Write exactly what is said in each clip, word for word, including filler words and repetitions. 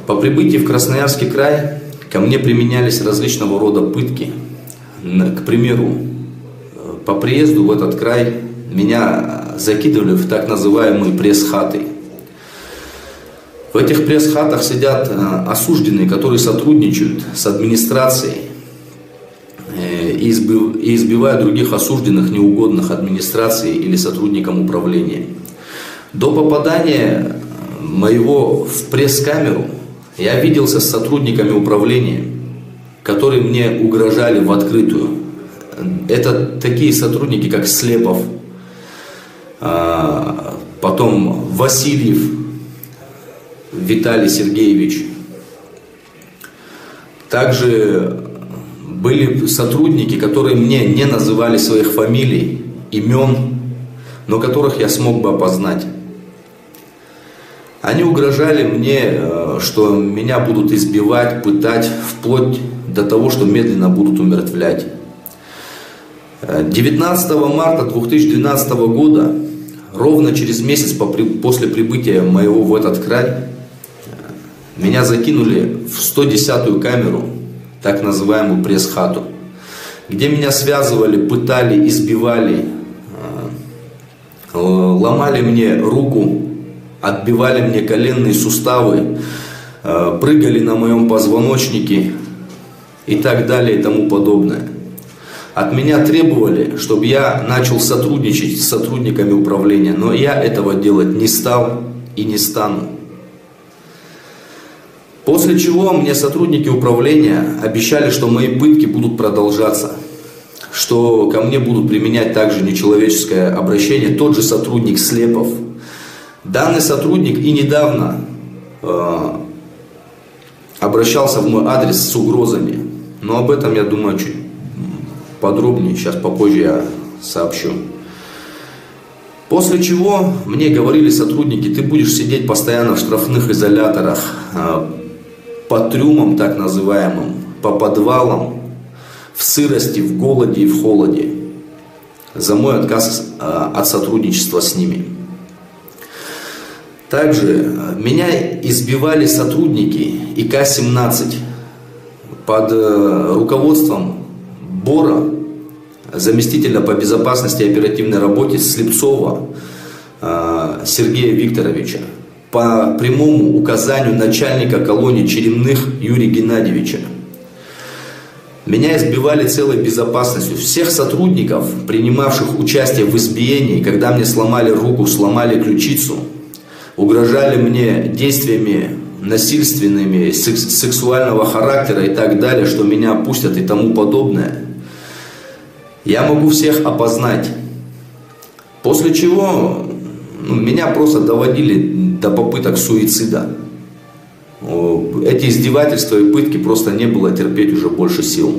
По прибытии в Красноярский край ко мне применялись различного рода пытки. К примеру, по приезду в этот край меня закидывали в так называемые пресс-хаты. В этих пресс-хатах сидят осужденные, которые сотрудничают с администрацией и избивают других осужденных, неугодных администрации или сотрудникам управления. До попадания моего в пресс-камеру я виделся с сотрудниками управления, которые мне угрожали в открытую. Это такие сотрудники, как Слепов, потом Васильев Виталий Сергеевич. Также были сотрудники, которые мне не называли своих фамилий, имен, но которых я смог бы опознать. Они угрожали мне, что меня будут избивать, пытать, вплоть до того, что медленно будут умертвлять. девятнадцатого марта две тысячи двенадцатого года, ровно через месяц после прибытия моего в этот край, меня закинули в сто десятую камеру, так называемую пресс-хату, где меня связывали, пытали, избивали, ломали мне руку, отбивали мне коленные суставы, прыгали на моем позвоночнике и так далее и тому подобное. От меня требовали, чтобы я начал сотрудничать с сотрудниками управления, но я этого делать не стал и не стану. После чего мне сотрудники управления обещали, что мои пытки будут продолжаться, что ко мне будут применять также нечеловеческое обращение тот же сотрудник Слепов. Данный сотрудник и недавно э, обращался в мой адрес с угрозами, но об этом, я думаю, чуть подробнее, сейчас попозже я сообщу. После чего мне говорили сотрудники: ты будешь сидеть постоянно в штрафных изоляторах, э, по трюмам так называемым, по подвалам, в сырости, в голоде и в холоде, за мой отказ э, от сотрудничества с ними. Также меня избивали сотрудники И К семнадцать под руководством Бора, заместителя по безопасности и оперативной работе Слепцова Сергея Викторовича, по прямому указанию начальника колонии Черемных Юрия Геннадьевича. Меня избивали целой безопасностью. Всех сотрудников, принимавших участие в избиении, когда мне сломали руку, сломали ключицу, угрожали мне действиями насильственными, сексуального характера и так далее, что меня опустят и тому подобное. Я могу всех опознать. После чего ну, меня просто доводили до попыток суицида. Эти издевательства и пытки просто не было терпеть уже больше сил.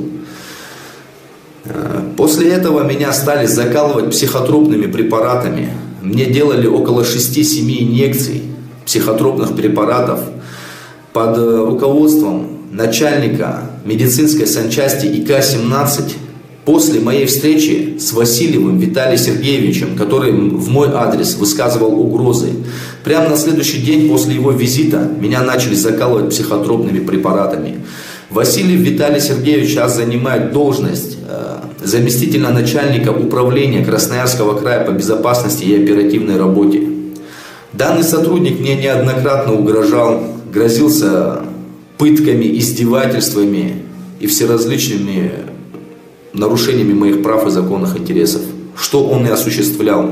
После этого меня стали закалывать психотропными препаратами. Мне делали около шести-семи инъекций психотропных препаратов под руководством начальника медицинской санчасти И К семнадцать после моей встречи с Васильевым Виталием Сергеевичем, который в мой адрес высказывал угрозы. Прямо на следующий день после его визита меня начали закалывать психотропными препаратами. Васильев Виталий Сергеевич сейчас занимает должность заместителя начальника управления Красноярского края по безопасности и оперативной работе. Данный сотрудник мне неоднократно угрожал, грозился пытками, издевательствами и всеразличными нарушениями моих прав и законных интересов, что он и осуществлял.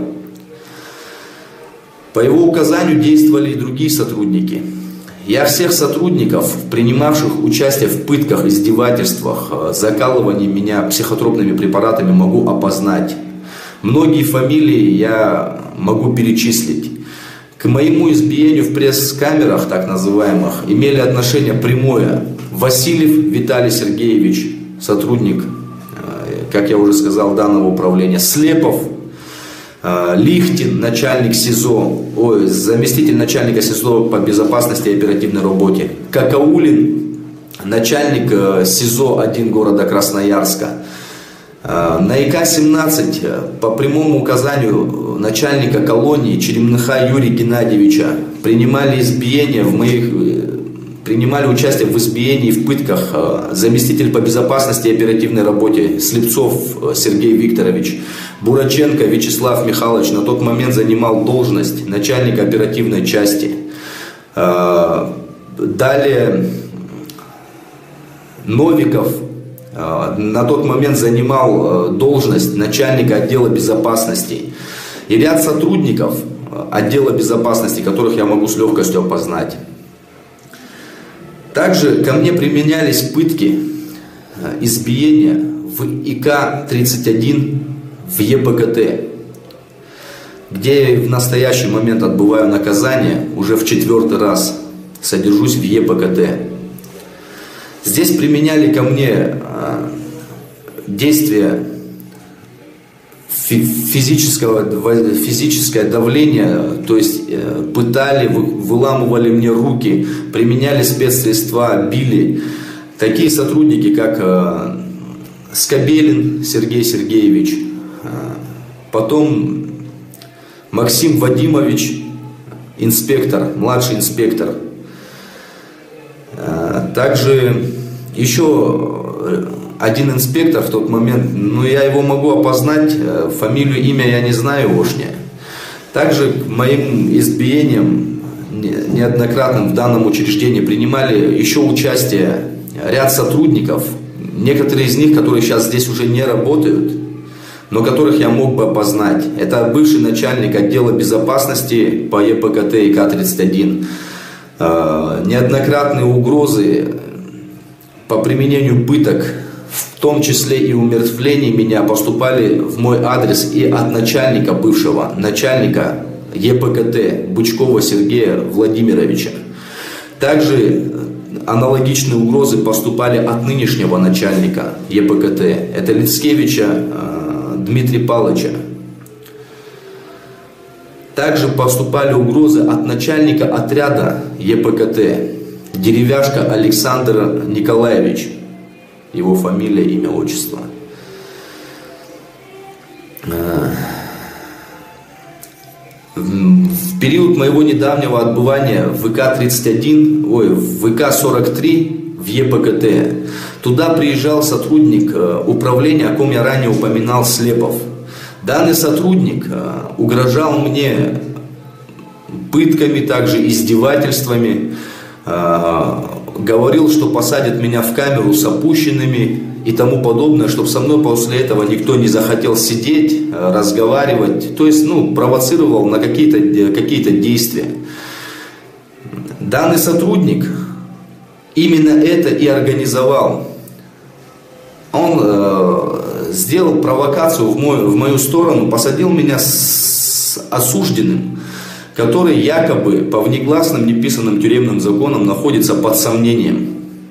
По его указанию действовали и другие сотрудники. Я всех сотрудников, принимавших участие в пытках, издевательствах, закалывании меня психотропными препаратами, могу опознать. Многие фамилии я могу перечислить. К моему избиению в пресс-камерах, так называемых, имели отношение прямое Васильев Виталий Сергеевич, сотрудник, как я уже сказал, данного управления, Слепов, Лихтин, начальник СИЗО, ой, заместитель начальника СИЗО по безопасности и оперативной работе, Какаулин, начальник СИЗО один города Красноярска. На И К семнадцать по прямому указанию начальника колонии Черемныха Юрия Геннадьевича принимали избиения в моих принимали участие в избиении и в пытках заместитель по безопасности и оперативной работе Слепцов Сергей Викторович. Бураченко Вячеслав Михайлович на тот момент занимал должность начальника оперативной части. Далее Новиков на тот момент занимал должность начальника отдела безопасности. И ряд сотрудников отдела безопасности, которых я могу с легкостью опознать. Также ко мне применялись пытки, избиения в И К тридцать один в Е П Г Т, где я в настоящий момент отбываю наказание, уже в четвертый раз содержусь в Е П Г Т. Здесь применяли ко мне действия физического, физическое давление, то есть пытали, выламывали мне руки, применяли спецсредства, били. Такие сотрудники, как Скобелин Сергей Сергеевич, потом Максим Вадимович, инспектор, младший инспектор. Также еще один инспектор в тот момент, но я его могу опознать, фамилию, имя я не знаю ошне. Также к моим избиениям неоднократным в данном учреждении принимали еще участие ряд сотрудников, некоторые из них, которые сейчас здесь уже не работают, но которых я мог бы опознать. Это бывший начальник отдела безопасности по Е П Г Т И К тридцать один. Неоднократные угрозы по применению пыток, в том числе и умертвлений, меня поступали в мой адрес и от начальника, бывшего начальника Е П Г Т Бычкова Сергея Владимировича. Также аналогичные угрозы поступали от нынешнего начальника Е П Г Т, это Лицкевича Дмитрия Павловича. Также поступали угрозы от начальника отряда Е П Г Т Деревяшка Александр Николаевич, его фамилия, имя, отчество. В период моего недавнего отбывания в И К тридцать один, ой, в И К сорок три в Е П Г Т, туда приезжал сотрудник управления, о ком я ранее упоминал, Слепов. Данный сотрудник угрожал мне пытками, также издевательствами, говорил, что посадят меня в камеру с опущенными и тому подобное, чтобы со мной после этого никто не захотел сидеть, разговаривать, то есть, ну, провоцировал на какие-то какие-то действия. Данный сотрудник именно это и организовал. Он э, сделал провокацию в мою, в мою сторону, посадил меня с осужденным, который якобы по внегласным неписанным тюремным законам находится под сомнением.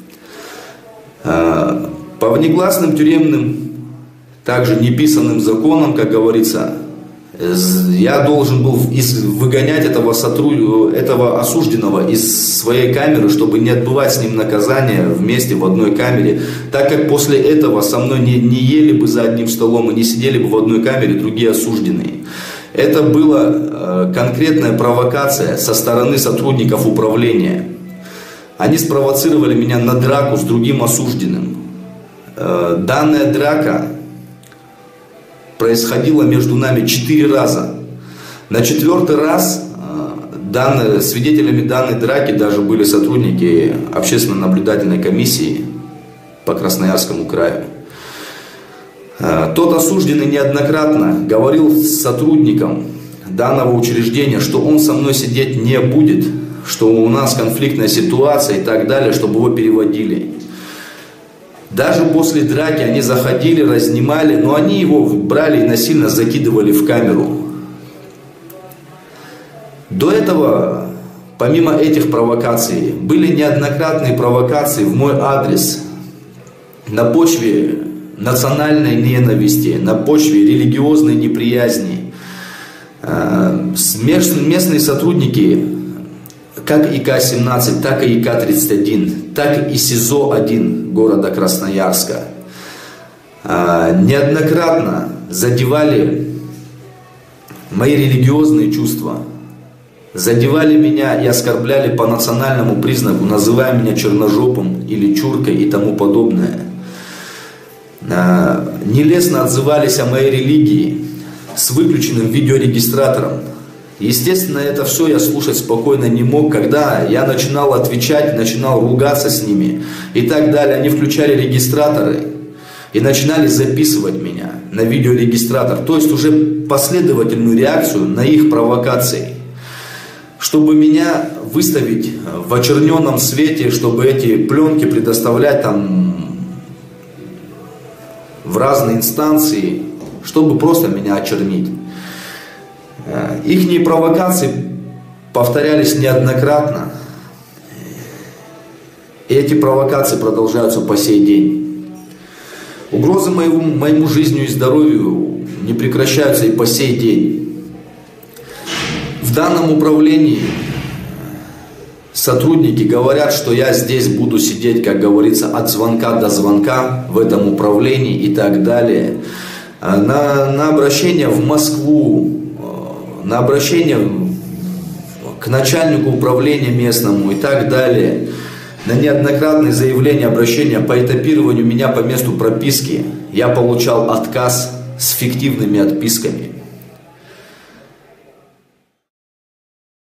Э, по внегласным тюремным, также неписанным законам, как говорится, я должен был выгонять этого, сотруд... этого осужденного из своей камеры, чтобы не отбывать с ним наказание вместе в одной камере, так как после этого со мной не, не ели бы за одним столом и не сидели бы в одной камере другие осужденные. Это была э, конкретная провокация со стороны сотрудников управления. Они спровоцировали меня на драку с другим осужденным. Э, данная драка происходило между нами четыре раза. На четвертый раз данные, свидетелями данной драки даже были сотрудники общественно-наблюдательной комиссии по Красноярскому краю. Тот осужденный неоднократно говорил с сотрудником данного учреждения, что он со мной сидеть не будет, что у нас конфликтная ситуация и так далее, чтобы его переводили. Даже после драки они заходили, разнимали, но они его брали и насильно закидывали в камеру. До этого, помимо этих провокаций, были неоднократные провокации в мой адрес на почве национальной ненависти, на почве религиозной неприязни. Местные сотрудники, как И К семнадцать, так и И К тридцать один, так и СИЗО один города Красноярска неоднократно задевали мои религиозные чувства, задевали меня и оскорбляли по национальному признаку, называя меня черножопым или чуркой и тому подобное. Нелестно отзывались о моей религии с выключенным видеорегистратором. Естественно, это все я слушать спокойно не мог. Когда я начинал отвечать, начинал ругаться с ними и так далее, они включали регистраторы и начинали записывать меня на видеорегистратор. То есть уже последовательную реакцию на их провокации. Чтобы меня выставить в очерненном свете, чтобы эти пленки предоставлять там в разные инстанции, чтобы просто меня очернить. Ихние провокации повторялись неоднократно. И эти провокации продолжаются по сей день. Угрозы моему, моему жизни и здоровью не прекращаются и по сей день. В данном управлении сотрудники говорят, что я здесь буду сидеть, как говорится, от звонка до звонка в этом управлении и так далее. На, на обращение в Москву, на обращение к начальнику управления местному и так далее, на неоднократные заявления, обращения по этапированию меня по месту прописки, я получал отказ с фиктивными отписками.